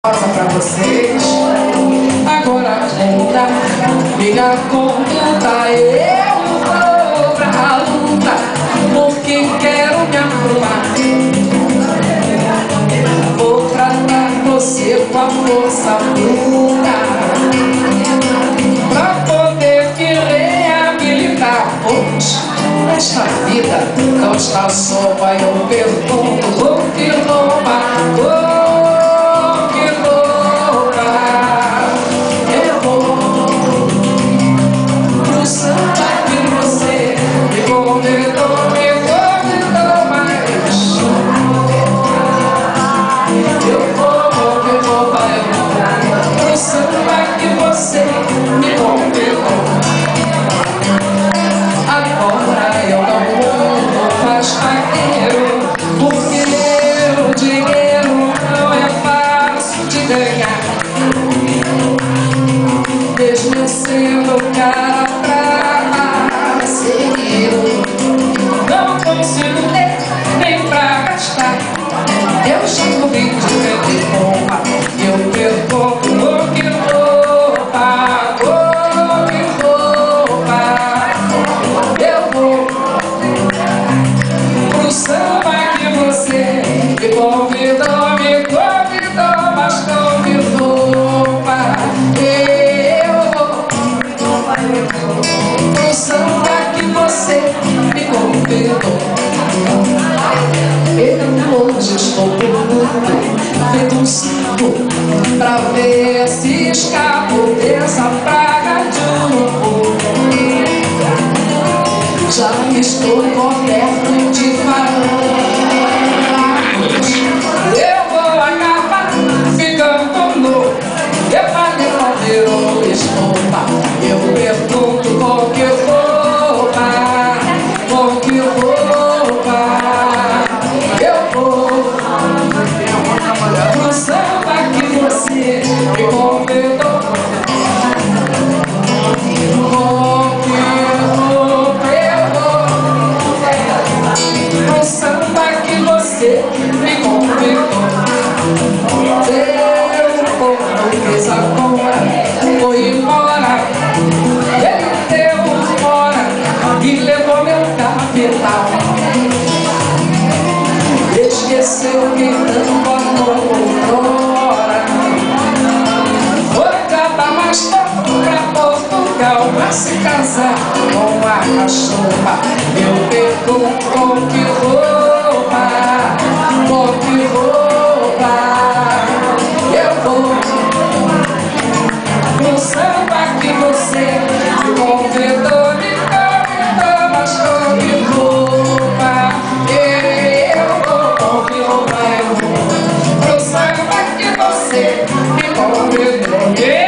Pra vocês, agora conta, minha conta, eu vou pra luta, porque quero me arrumar. Vou tratar você com a força bruta, pra poder te reabilitar. Pois, nesta vida não está só, vai eu pergunto, o que rouba. Mesmo sendo cara pra seguir, não consigo ter nem pra gastar. Eu já corri de vento e bomba, eu percorro o que rouba, o que rouba. Eu vou pro samba que você me convidou, mas convidou para o samba que você me convidou. Eu hoje estou feito um circo pra ver se escapo dessa praga de novo. Já estou coberto de farol. Eu vou acabar ficando louco. Eu falei pra virou estopa. Eu pergunto com que roupa, com que roupa. Eu vou pro samba que você me convidou. Com que roupa eu vou pro samba que você me convidou. Eu fiz agora, foi embora. Ele deu fora e levou meu capital. Esqueceu que tanto amou outrora. Foi cantar mais pouco pra Portugal pra se casar com a cachorra. Eu pergunto com que roupa, com que roupa. Eu vou pro samba que você me convidou, mas com que roupa. Eu vou com que roupa, eu vou pro samba que você me convidou.